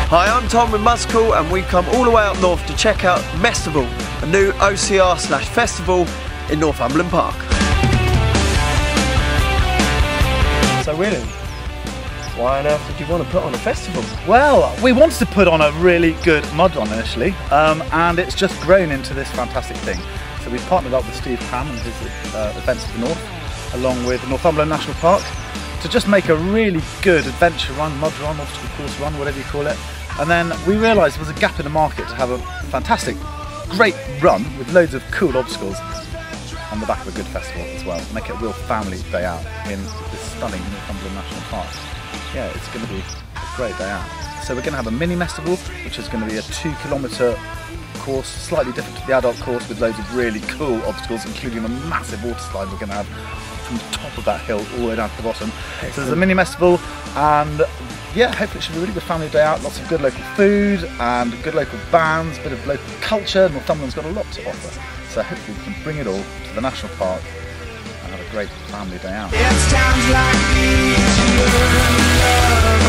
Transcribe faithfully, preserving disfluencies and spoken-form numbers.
Hi, I'm Tom with Mestival, and we've come all the way up north to check out Mestival, a new O C R slash festival in Northumberland Park. So William, why on earth did you want to put on a festival? Well, we wanted to put on a really good mud run initially, um, and it's just grown into this fantastic thing. So we've partnered up with Steve Cram and his uh, Events of the North, along with Northumberland National Park, to just make a really good adventure run, mud run, obstacle course run, whatever you call it. And then we realised there was a gap in the market to have a fantastic, great run with loads of cool obstacles on the back of a good festival as well. Make it a real family day out in this stunning Northumberland National Park. Yeah, it's going to be a great day out. So we're going to have a mini Mestival, which is going to be a two kilometre course, slightly different to the adult course, with loads of really cool obstacles, including a massive water slide we're going to have from the top of that hill all the way down to the bottom. Excellent. So there's a mini Mestival, and yeah, hopefully it should be a really good family day out. Lots of good local food and good local bands, a bit of local culture. Northumberland's got a lot to offer, so hopefully we can bring it all to the national park and have a great family day out.